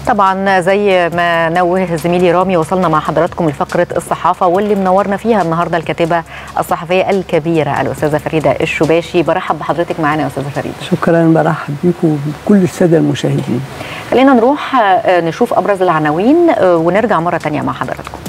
طبعا زي ما نوه زميلي رامي، وصلنا مع حضراتكم لفقرة الصحافة واللي منورنا فيها النهاردة الكاتبة الصحفية الكبيرة الأستاذة فريدة الشباشي. برحب بحضرتك معنا يا أستاذة فريدة. شكرا، برحب بيكم وبكل السادة المشاهدين. خلينا نروح نشوف أبرز العناوين ونرجع مرة تانية مع حضراتكم.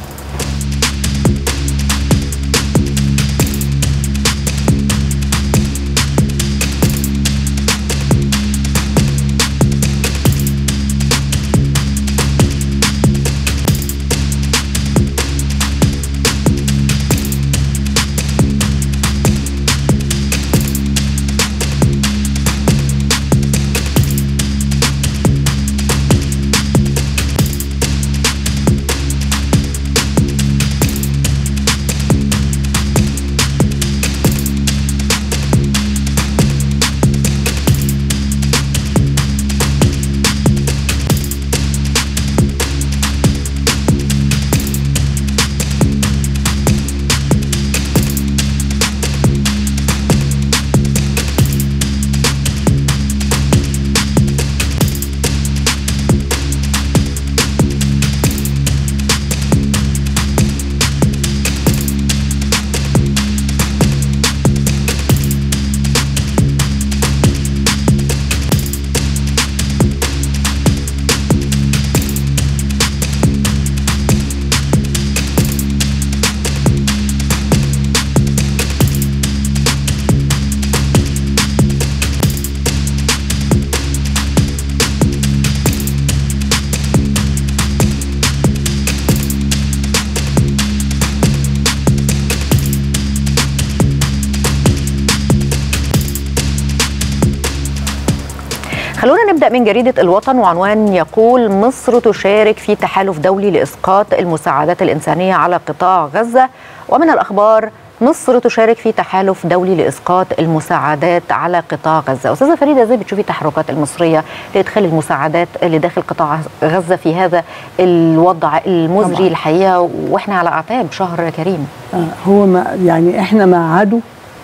خلونا نبدأ من جريدة الوطن، وعنوان يقول: مصر تشارك في تحالف دولي لإسقاط المساعدات الإنسانية على قطاع غزة. ومن الأخبار: مصر تشارك في تحالف دولي لإسقاط المساعدات على قطاع غزة. أستاذة فريدة، ازاي بتشوفي التحركات المصرية لإدخال المساعدات لداخل قطاع غزة في هذا الوضع المزري طبعا الحقيقة، وإحنا على أعتاب شهر كريم؟ هو ما يعني إحنا مع عدو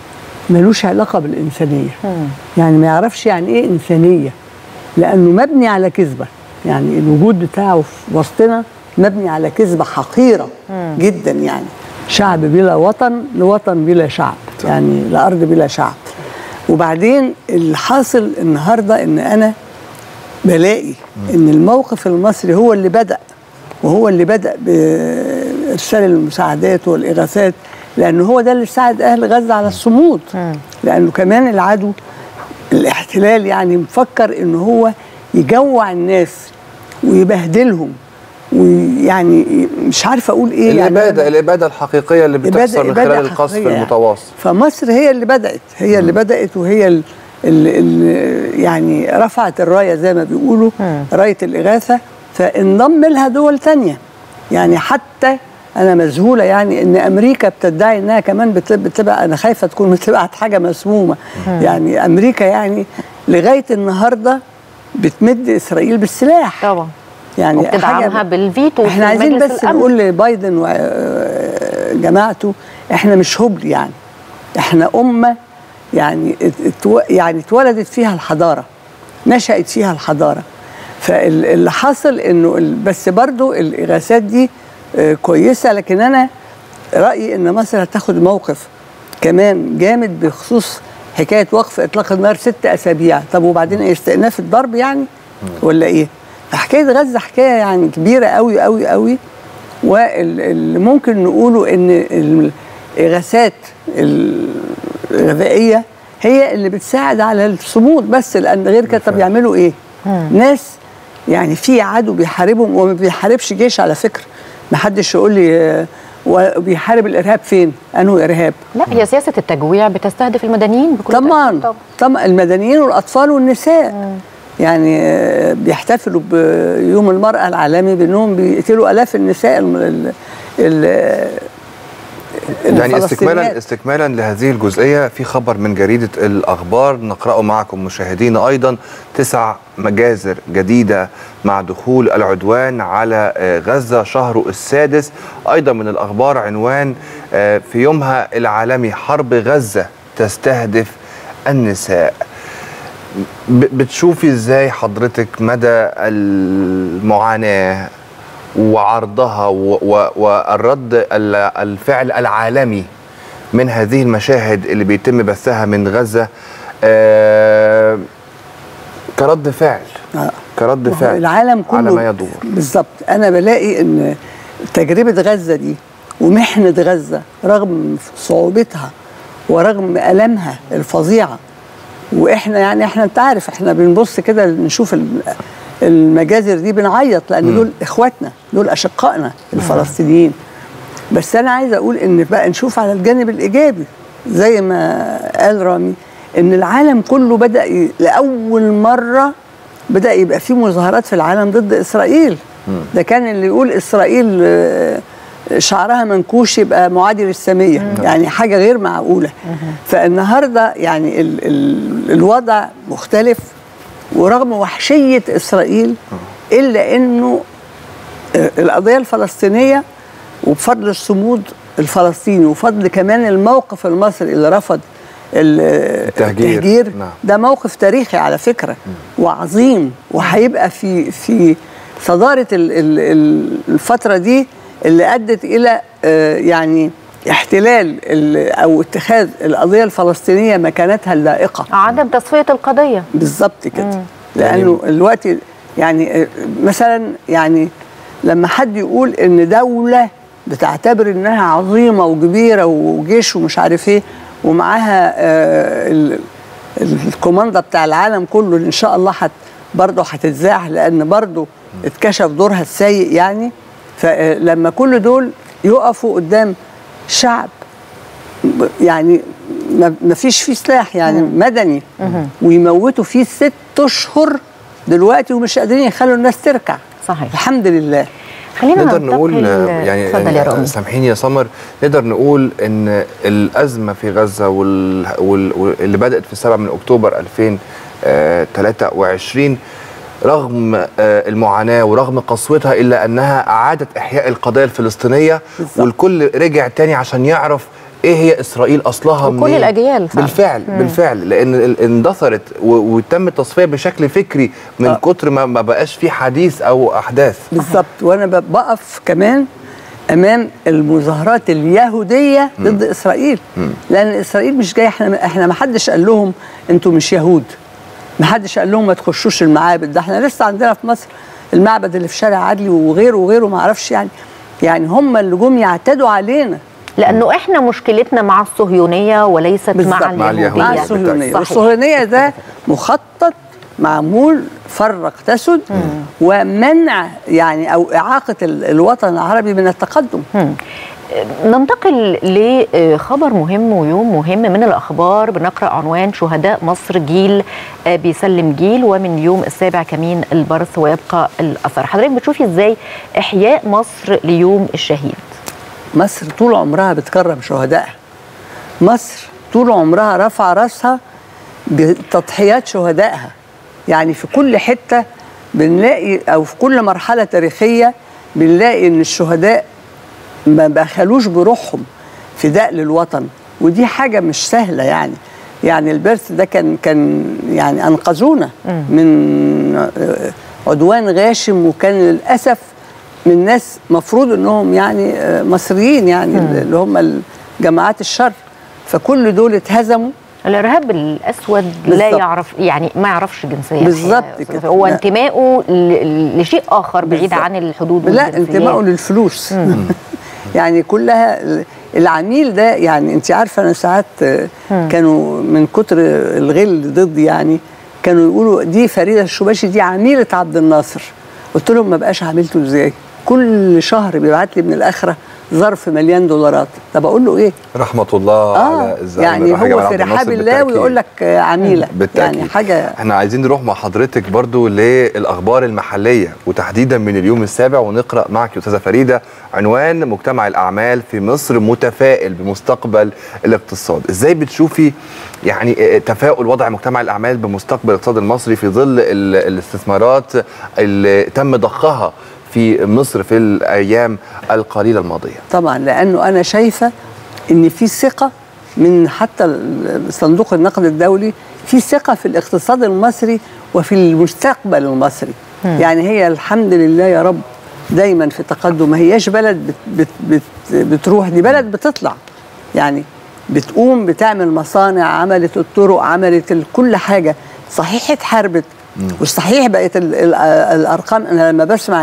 ملوش علاقة بالإنسانية. يعني ما يعرفش يعني إيه إنسانية، لأنه مبني على كذبة. يعني الوجود بتاعه في وسطنا مبني على كذبة حقيرة جدا. يعني شعب بلا وطن لوطن بلا شعب، يعني لأرض بلا شعب. وبعدين اللي حاصل النهاردة إن أنا بلاقي إن الموقف المصري هو اللي بدأ، وهو اللي بدأ بإرسال المساعدات والإغاثات، لأنه هو ده اللي ساعد أهل غزة على الصمود. لأنه كمان العدو الاحتلال يعني مفكر إنه هو يجوع الناس ويبهدلهم، ويعني مش عارفه اقول ايه. الاباده الحقيقيه اللي بتحصل من خلال القصف المتواصل. فمصر هي اللي بدات، وهي اللي يعني رفعت الرايه زي ما بيقولوا، رايه الاغاثه، فانضم لها دول ثانيه. يعني حتى انا مذهوله يعني ان امريكا بتدعي انها كمان بتبقى، انا خايفه تكون بتبعت حاجه مسمومه. يعني امريكا يعني لغايه النهارده بتمد اسرائيل بالسلاح طبعا، يعني وبتدعمها بالفيتو. احنا عايزين بس نقول لبايدن وجماعته احنا مش هبل، يعني احنا امه يعني اتولدت فيها الحضاره، نشأت فيها الحضاره. فاللي حصل انه بس برضو الاغاثات دي كويسه، لكن انا رايي ان مصر هتاخد موقف كمان جامد بخصوص حكايه وقف اطلاق النار 6 أسابيع. طب وبعدين استئناف الضرب يعني ولا ايه؟ حكايه غزه حكايه يعني كبيره قوي قوي قوي. واللي ممكن نقوله ان الاغاثات الغذائيه هي اللي بتساعد على الصمود بس، لان غير كده طب يعملوا ايه؟ ناس يعني في عدو بيحاربهم، وما بيحاربش جيش على فكره. ما حدش يقول لي وبيحارب الارهاب فين؟ انه ارهاب؟ لا، هي سياسه التجويع بتستهدف المدنيين بكل طبعا المدنيين والاطفال والنساء. يعني بيحتفلوا بيوم المرأة العالمي بأنهم بيقتلوا آلاف النساء يعني استكمالا لهذه الجزئية، في خبر من جريدة الأخبار نقرأه معكم مشاهدينا أيضا: 9 مجازر جديدة مع دخول العدوان على غزة شهره السادس. أيضا من الأخبار عنوان: في يومها العالمي حرب غزة تستهدف النساء. بتشوفي ازاي حضرتك مدى المعاناة وعرضها والرد الفعل العالمي من هذه المشاهد اللي بيتم بثها من غزة كرد فعل العالم كله على ما يدور؟ بالظبط. انا بلاقي ان تجربة غزة دي ومحنة غزة رغم صعوبتها ورغم ألمها الفظيعة، واحنا يعني انت عارف احنا بنبص كده نشوف المجازر دي بنعيط، لان دول اخواتنا، دول اشقائنا الفلسطينيين. بس انا عايزه اقول ان بقى نشوف على الجانب الايجابي زي ما قال رامي، ان العالم كله بدأ لاول مرة بدأ يبقى فيه مظاهرات في العالم ضد اسرائيل. ده كان اللي يقول اسرائيل شعرها منكوش يبقى معادي للسامية، يعني حاجة غير معقولة. فالنهاردة يعني الوضع مختلف، ورغم وحشية إسرائيل إلا أنه القضية الفلسطينية وبفضل الصمود الفلسطيني وفضل كمان الموقف المصري اللي رفض التهجير ده موقف تاريخي على فكرة وعظيم، وهيبقى في صدارة الفترة دي اللي أدت إلى يعني احتلال أو اتخاذ القضية الفلسطينية مكانتها اللائقة، عدم تصفية القضية. بالظبط كده. لأنه الوقت يعني مثلا يعني لما حد يقول إن دولة بتعتبر إنها عظيمة وكبيرة وجيش ومش عارف إيه ومعاها الكوماندا بتاع العالم كله اللي إن شاء الله برضه هتتذاع، لأن برضه اتكشف دورها السيء يعني. فلما كل دول يقفوا قدام شعب يعني ما فيش فيه سلاح يعني مدني ويموتوا فيه 6 أشهر دلوقتي ومش قادرين يخلوا الناس تركع. صحيح. الحمد لله. خلينا نقدر نقول يعني سامحيني يا سمر، نقدر نقول ان الازمه في غزه واللي بدات في 7 من اكتوبر 2023 رغم المعاناة ورغم قسوتها إلا أنها أعادت إحياء القضية الفلسطينية بالزبط. والكل رجع تاني عشان يعرف إيه هي إسرائيل أصلها وكل الأجيال بالفعل لأن اندثرت وتم التصفية بشكل فكري من كتر ما بقاش في حديث أو أحداث. بالظبط. وأنا بقف كمان أمام المظاهرات اليهودية ضد إسرائيل، لأن إسرائيل مش جاي، إحنا ما حدش قال لهم أنتوا مش يهود، ما حدش قال لهم ما تخشوش المعابد. ده احنا لسه عندنا في مصر المعبد اللي في شارع عدلي وغيره ما اعرفش يعني هم اللي جم يعتدوا علينا، لانه احنا مشكلتنا مع الصهيونيه وليست مع اليهوديه. مع الصهيونيه، والصهيونيه ده مخطط معمول فرق تسد ومنع يعني او اعاقه الوطن العربي من التقدم. ننتقل لخبر مهم ويوم مهم من الأخبار. بنقرأ عنوان: شهداء مصر جيل بيسلم جيل، ومن يوم 7 كمين البرث ويبقى الأثر. حضرتك بتشوفي إزاي إحياء مصر ليوم الشهيد؟ مصر طول عمرها بتكرم شهدائها، مصر طول عمرها رفع راسها بتضحيات شهدائها. يعني في كل حتة بنلاقي أو في كل مرحلة تاريخية بنلاقي إن الشهداء ما بخلوش بروحهم فداء للوطن، ودي حاجة مش سهلة يعني البرث ده كان يعني أنقذونا من عدوان غاشم، وكان للأسف من ناس مفروض أنهم يعني مصريين يعني اللي هم جماعات الشر، فكل دول اتهزموا. الارهاب الاسود لا يعرف يعني ما يعرفش جنسيه بالظبط كده، هو انتمائه لشيء اخر بعيد عن الحدود لا انتمائه للفلوس يعني كلها العميل ده. يعني انت عارفه انا ساعات كانوا من كتر الغل ضدي يعني كانوا يقولوا دي فريده الشباشي دي عميله عبد الناصر. قلت لهم ما بقاش عميلته ازاي؟ كل شهر بيبعت لي من الاخره ظرف مليان دولارات. طب اقول له ايه؟ رحمه الله على الزعيم يعني هو في رحاب الله ويقول لك عميله بالتأكيد. يعني حاجه. احنا عايزين نروح مع حضرتك برضو للاخبار المحليه وتحديدا من اليوم السابع، ونقرا معك يا استاذه فريده عنوان: مجتمع الاعمال في مصر متفائل بمستقبل الاقتصاد. ازاي بتشوفي يعني تفاؤل وضع مجتمع الاعمال بمستقبل الاقتصاد المصري في ظل الاستثمارات اللي تم ضخها في مصر في الأيام القليلة الماضية؟ طبعا لأنه أنا شايفة إن في ثقة من حتى صندوق النقد الدولي في ثقة في الاقتصاد المصري وفي المستقبل المصري. يعني هي الحمد لله يا رب دايما في تقدم، ما هياش بلد بتروح، دي بلد بتطلع، يعني بتقوم بتعمل مصانع، عملت الطرق، عملت كل حاجة. صحيح اتحاربت وصحيح بقت الأرقام، أنا لما بسمع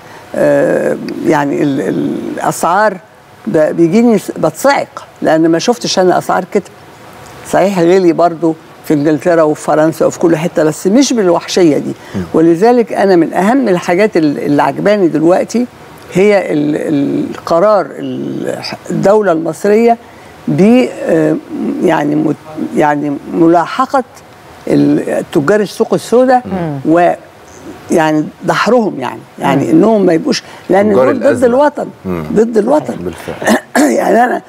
يعني الأسعار بيجيني بتصعق، لأن ما شفتش أنا أسعار كده. صحيح غلي برضو في انجلترا وفي فرنسا وفي كل حته، بس مش بالوحشيه دي. ولذلك انا من اهم الحاجات اللي عجباني دلوقتي هي القرار الدوله المصريه ب يعني ملاحقه تجار السوق السوداء، ويعني دحرهم، يعني انهم ما يبقوش، لان دول ضد الوطن، ضد الوطن بالفعل. يعني انا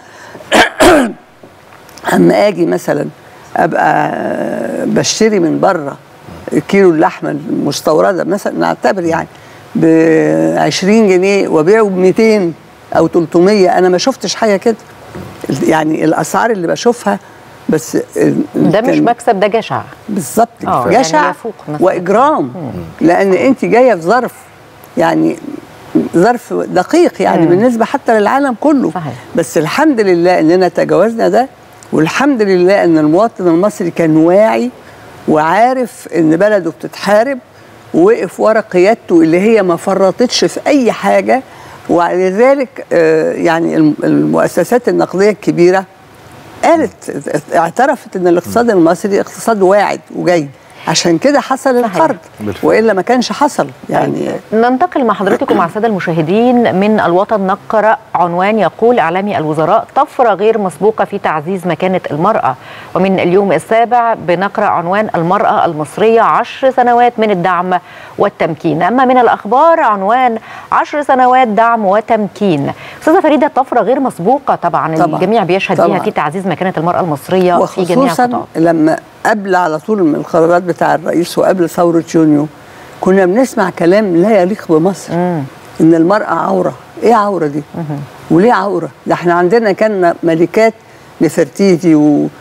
اما اجي مثلا ابقى بشتري من بره كيلو اللحمه المستورده مثلا، نعتبر يعني ب 20 جنيه وبيعه ب 200 او 300، انا ما شفتش حاجه كده. يعني الاسعار اللي بشوفها بس ده مش مكسب، ده جشع بالظبط، جشع يعني واجرام. لان انت جايه في ظرف، يعني ظرف دقيق يعني بالنسبه حتى للعالم كله. صحيح. بس الحمد لله اننا تجاوزنا ده، والحمد لله ان المواطن المصري كان واعي وعارف ان بلده بتتحارب، ووقف ورا قيادته اللي هي ما فرطتش في اي حاجه. ولذلك يعني المؤسسات النقديه الكبيره قالت، اعترفت ان الاقتصاد المصري اقتصاد واعد وجاي، عشان كده حصل القرض، والا ما كانش حصل. يعني ننتقل مع حضرتكم مع الساده المشاهدين من الوطن، نقرأ عنوان يقول اعلامي الوزراء طفره غير مسبوقه في تعزيز مكانه المراه. ومن اليوم السابع بنقرأ عنوان المراه المصريه 10 سنوات من الدعم والتمكين. اما من الاخبار عنوان 10 سنوات دعم وتمكين. استاذه فريده، طفره غير مسبوقه طبعا الجميع بيشهد بها في تعزيز مكانه المراه المصريه في جميع القطاعات، وخصوصا لما قبل على طول من القرارات بتاع الرئيس وقبل ثورة يونيو كنا بنسمع كلام لا يليق بمصر. إن المرأة عورة. إيه عورة دي؟ وليه عورة؟ ده احنا عندنا كان ملكات نفرتيتي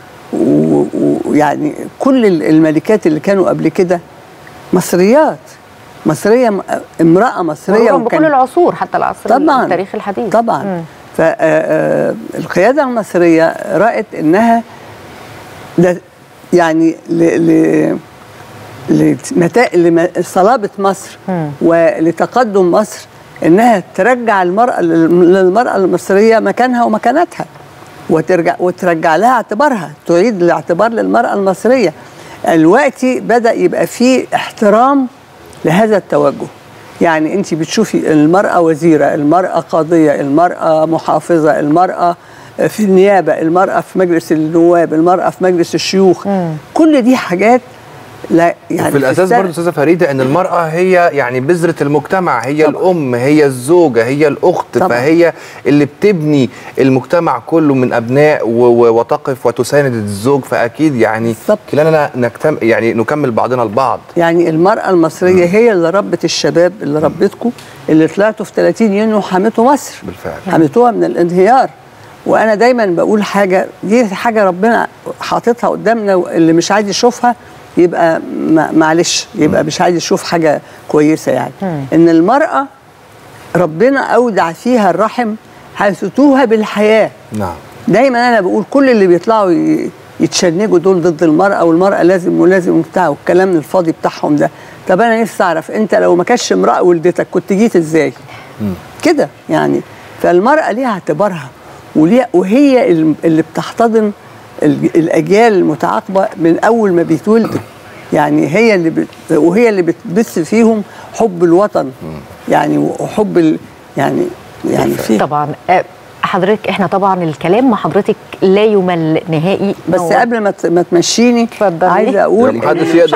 ويعني كل الملكات اللي كانوا قبل كده مصريات، مصرية، امرأة مصرية، بكل العصور حتى العصر التاريخ الحديث. طبعا. فالقيادة المصرية رأت إنها ده يعني لصلابة مصر ولتقدم مصر، انها ترجع المرأة للمرأة المصرية مكانها ومكانتها، وترجع لها اعتبارها، تعيد الاعتبار للمرأة المصرية. دلوقتي بدأ يبقى فيه احترام لهذا التوجه. يعني انت بتشوفي المرأة وزيرة، المرأة قاضية، المرأة محافظة، المرأة في النيابة، المرأة في مجلس النواب، المرأة في مجلس الشيوخ. كل دي حاجات لا يعني في الأساس برضه أستاذة فريدة أن المرأة هي يعني بذرة المجتمع، هي طبعا الأم، هي الزوجة، هي الأخت طبعا. فهي اللي بتبني المجتمع كله من أبناء وتقف وتساند الزوج. فأكيد يعني كلنا يعني نكمل بعضنا البعض. يعني المرأة المصرية هي اللي ربت الشباب، اللي ربتكم، اللي طلعتوا في 30 يونيو وحميتوا مصر بالفعل، حميتوها من الانهيار. وانا دايما بقول حاجه، دي حاجه ربنا حاططها قدامنا، اللي مش عايز يشوفها يبقى معلش، يبقى مش عايز يشوف حاجه كويسه. يعني ان المراه ربنا اودع فيها الرحم حيث توهى بالحياه. نعم. دايما انا بقول كل اللي بيطلعوا يتشنجوا دول ضد المراه، والمراه لازم ولازم بتاع والكلام الفاضي بتاعهم ده. طب انا نفسي اعرف، انت لو ما كانتش امراه ولدتك كنت جيت ازاي؟ كده يعني. فالمراه ليها اعتبارها، وهي اللي بتحتضن الاجيال المتعاقبه من اول ما بيتولدوا. يعني هي وهي اللي بتبث فيهم حب الوطن، يعني وحب يعني فيه. طبعا حضرتك، احنا طبعا الكلام مع حضرتك لا يمل نهائي. بس قبل ما تمشيني عايزه اقول محدش يقدر،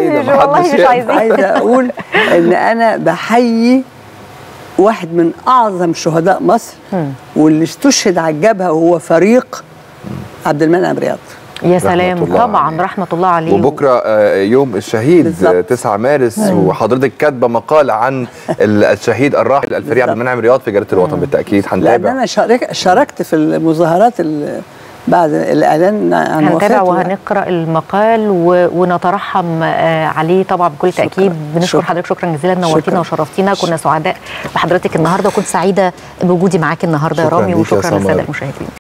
عايزه اقول ان انا بحيي واحد من اعظم شهداء مصر واللي استشهد على الجبهه، وهو فريق عبد المنعم رياض. يا سلام، طبعا رحمه الله عليه. وبكره يوم الشهيد 9 مارس، وحضرتك كاتبه مقال عن الشهيد الراحل الفريق عبد المنعم رياض في جريده الوطن. بالتاكيد هنتابع، لان انا شاركت في المظاهرات بعد الاعلان عن هنتابع وهنقرا المقال ونترحم عليه طبعا بكل تاكيد. بنشكر حضرتك شكرا جزيلا، نورتينا وشرفتينا. كنا سعداء بحضرتك النهارده، وكنت سعيده بوجودي معاكي النهارده يا رامي، وشكرا للساده المشاهدين.